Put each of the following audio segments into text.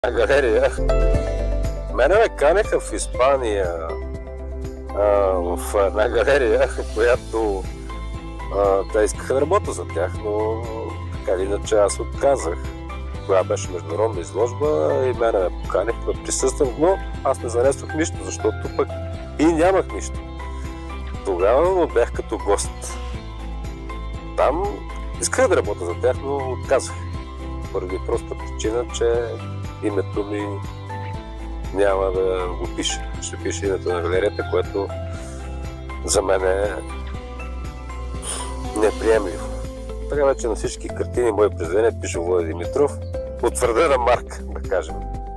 галерия. Мене ме канеха в Испания в една галерия, която те искаха да работя за тях, но така или иначе аз отказах. Коя беше международна изложба и мене ме поканих да присъствам, но аз не занесох нищо, защото пък и нямах нищо. Тогава бях като гост. Там исках да работя за тях, но отказах. Поради проста причина, че името ми няма да го пише. Ще пише името на галерията, което за мен е неприемливо. Така вече на всички картини, мои произведения пише Володя Димитров. Утвърдена марка, да кажем.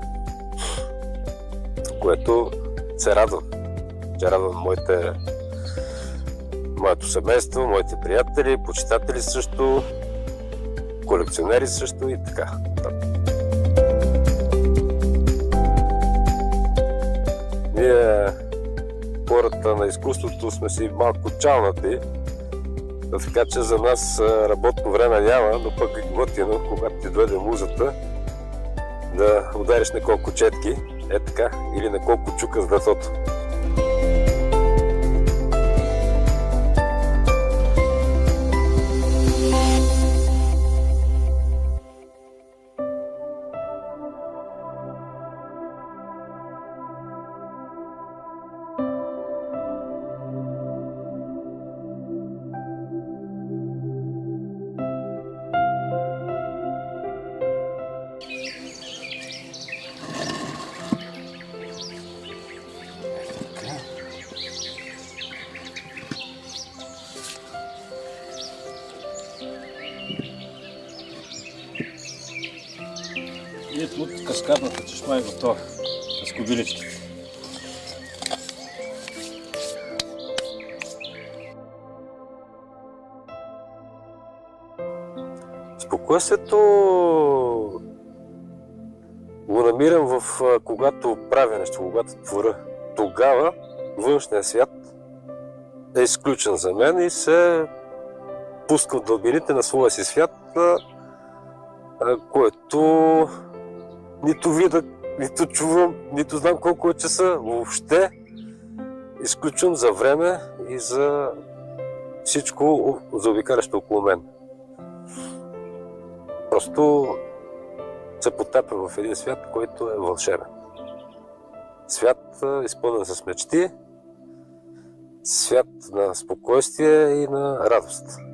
Което се радвам. Че радвам моето семейство, моите приятели, почитатели също, колекционери също и така. Ние, хората на изкуството, сме си малко чалнати, така че за нас работно време няма, но пък е готино, когато ти дойде музата, да удариш на колко четки, така, или на колко чука с дътото. И ето от каскадната чешма е готова с кобиличките. Спокойствието го намирам в когато правя нещо, когато творя. Тогава външният свят е изключен за мен и се пуска в дълбините на своя си свят, което нито видя, нито чувам, нито знам колко е часа. Въобще изключвам за време и за всичко заобикалящо около мен. Просто се потапя в един свят, който е вълшебен. Свят изпълнен с мечти, свят на спокойствие и на радост.